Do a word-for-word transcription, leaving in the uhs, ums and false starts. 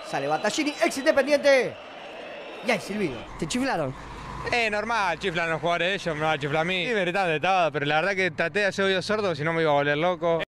Sale Battaglini, ex Independiente. Y hay silbido. ¿Te chiflaron? Eh, normal, chiflan los jugadores de ellos, me va a chiflar a mí. Sí, me gritaban de todo, pero la verdad que traté de hacer oídos sordos, si no me iba a volver loco.